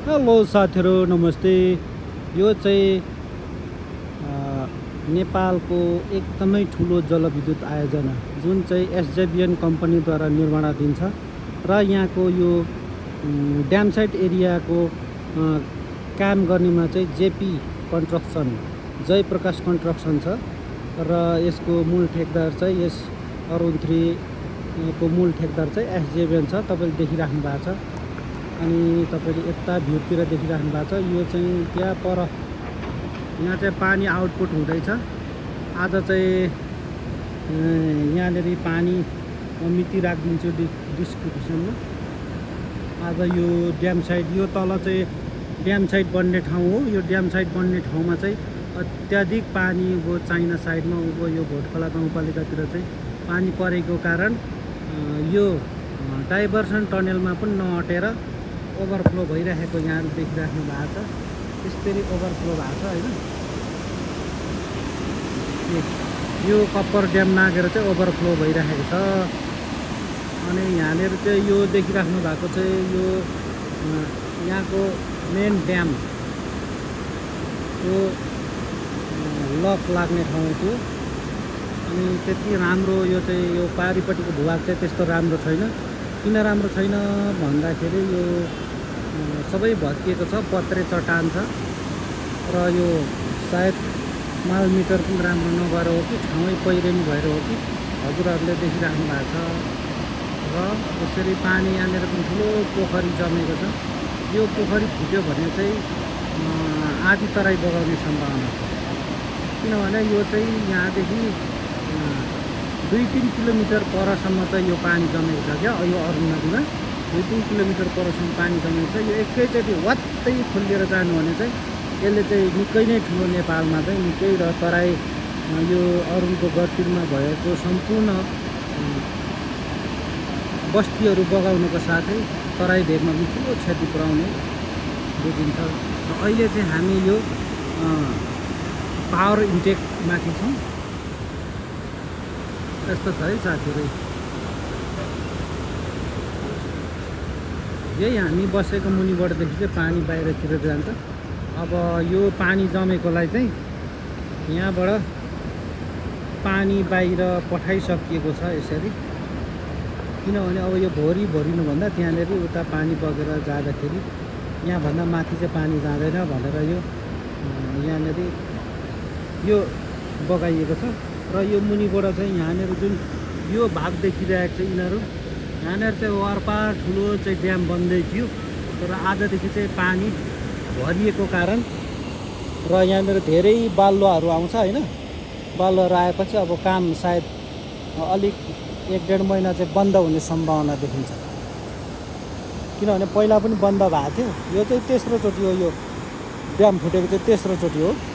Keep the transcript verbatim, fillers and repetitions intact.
Hello साथीहरु नमस्ते। यो चाहिँ नेपालको एकदमै ठुलो जलविद्युत आयोजना जुन चाहिँ एसजेबिएन कम्पनीद्वारा निर्माणाधीन छ र यहाँको यो ड्याम साइड एरियाको काम गर्नेमा चाहिँ जेपी कन्स्ट्रक्सन जयप्रकाश कन्स्ट्रक्सन छ र यसको मूल ठेकदार चाहिँ यस अरुण थ्री को मूल ठेकदार चाहिँ एसजेबिएन छ। तपाईले देखिराख्नु भएको छ अनि तपाईले यता भिउतिर देखिराख्नु भएको छ। यो चाहिँ त्यहाँ पर यहाँ चाहिँ पानी आउटपुट हुँदैछ। आज चाहिँ यहाँनेरि पानी मिति राखिदिन्छु डिस्क्रिप्सनमा। आज यो ड्याम साइड यो तल चाहिँ ड्याम साइड बन्ने ठाउँ हो। यो ड्याम साइड बन्ने ठाउँमा चाहिँ अत्याधिक पानी वो चाइना साइडमा वो यो भोटखोला गाउँपालिकातिर चाहिँ पानी परेको कारण यो डाइभर्सन टनेलमा पनि नअटेर ओभरफ्लो भइरहेको यहाँ देखिराख्नु भएको छ। त्यसरी ओभरफ्लो भएको छ हैन। यो कप्पर ड्याम नागेर चाहिँ ओभरफ्लो भइरहेको छ। अनि यहाँनिर चाहिँ यो देखिराख्नु भएको चाहिँ यो यहाँको मेन ड्याम यो लक लाग्ने ठाउँ थियो। अनि त्यति राम्रो यो चाहिँ यो पारिपट्टिको भूभाग चाहिँ त्यस्तो राम्रो छैन। किन राम्रो छैन भन्दाखेरि यो सबै भत्किएको छ, पत्रे चट्टान छ र यो सायद माल मिटर पनि राम्रो नभएर हो कि ठाउँै पहिरनी भएर हो कि हजुरहरूले देखिराख्नु भएको छ। र यसरी पानी यहाँनिर पनि ठुलो पोखरी जमेको छ। यो पोखरी फुट्यो भने चाहिँ आधी तराई बगाउने सम्भावना छ। किनभने यो चाहिँ यहाँदेखि दुई तिन किलोमिटर परसम्म चाहिँ यो पानी जमेको छ क्या। यो अरुण नदीमा दुई तिन किलोमिटर परसम्म पानी जमेको छ। यो एकैचोटि वात्तै खुलिएर जानु भने चाहिँ यसले चाहिँ निकै नै ठुलो नेपालमा चाहिँ निकै र तराई यो अरुणको गतिमा भएको सम्पूर्ण बस्तीहरू बगाउनुको साथै तराई भेगमा पनि ठुलो क्षति पुर्याउने बुझिन्छ। र अहिले चाहिँ हामी यो पावर इन्टेकमाथि छौँ। यस्तो छ है साथीहरू। यही हामी बसेको मुनिबाटदेखि चाहिँ पानी बाहिरतिर जान्छ। अब यो पानी जमेकोलाई चाहिँ यहाँबाट पानी बाहिर पठाइसकिएको छ यसरी। किनभने अब यो भोरी भरिनुभन्दा त्यहाँनिर उता पानी बगेर जाँदाखेरि यहाँभन्दा माथि चाहिँ पानी जाँदैन भनेर यो यहाँनिर यो बगाइएको छ। र यो मुनिबाट चाहिँ यहाँनिर जुन यो भाग देखिरहेको छ यिनीहरू यहाँनिर चाहिँ वारपार ठुलो चाहिँ ड्याम बन्दै थियो। तर आजदेखि चाहिँ पानी भरिएको कारण र यहाँनिर धेरै बालुवाहरू आउँछ हैन। बालुवाहरू आएपछि अब काम सायद अलिक एक डेढ महिना चाहिँ बन्द हुने सम्भावना देखिन्छ। किनभने पहिला पनि बन्द भएको थियो। यो चाहिँ तेस्रो चोटि हो। यो ड्याम फुटेको चाहिँ तेस्रो चोटि हो।